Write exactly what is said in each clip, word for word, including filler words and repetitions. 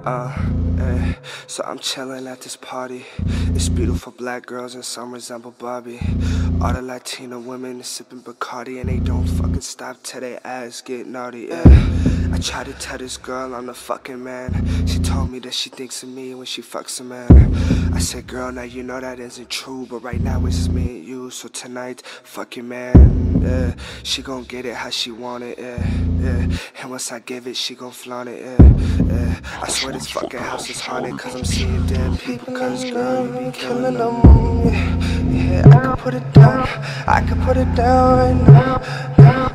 Uh, eh. So I'm chilling at this party. It's beautiful black girls and some resemble Barbie. All the Latino women is sipping Bacardi and they don't fucking stop till they ass get naughty. Yeah. I tried to tell this girl I'm the fucking man. She told me that she thinks of me when she fucks a man. I said, girl, now you know that isn't true, but right now it's just me and you. So tonight, fuck your man. Yeah. She gon' get it how she want it. Yeah. Yeah. And once I give it, she gon' flaunt it. Yeah. Yeah. I swear this fucking house is haunted, cause I'm seeing dead people. Cause girl, you be killing them. Yeah, yeah, I could put it down. I could put it down right now. now.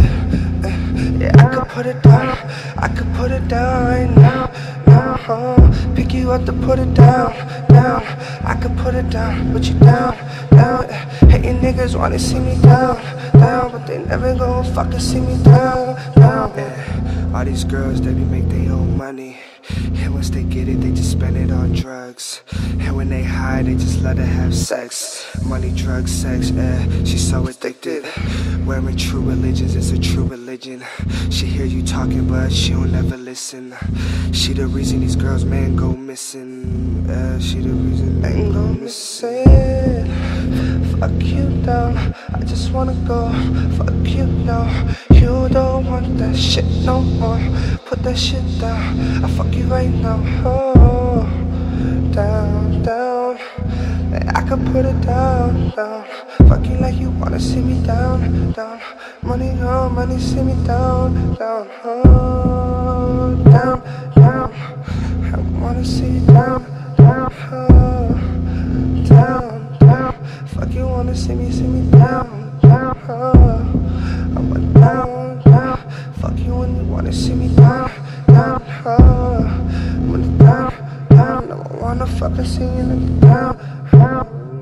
Yeah, I could put it down. I could put it down right now. Now, uh, pick you up to put it down. Down. I could put it down. Put you down. Down. Hating niggas wanna see me down. Down, but they never gon' fucking see me down. Down. Yeah. All these girls, they be make their own money. And once they get it, they just spend it on drugs. And when they high, they just let her have sex. Money, drugs, sex, eh, she's so addicted. Wearing true religions, it's a true religion. She hear you talking, but she don't ever listen. She the reason these girls, man, go missing. Eh, she the reason they go missing. Fuck you down, I just wanna go. Fuck you now, you don't want that shit no more. Put that shit down, I fuck you right now. Oh, down, down. I could put it down, down. Fuck you like you wanna see me down, down. Money on, money see me down, down. Oh, down, down. I wanna see you down, down. Oh, down, down. Fuck you wanna see me, see me down, down. Oh, I'm a down, down. Fuck you when you wanna see me down, down. Oh, I'm a down, down. I wanna fucking see you down, down.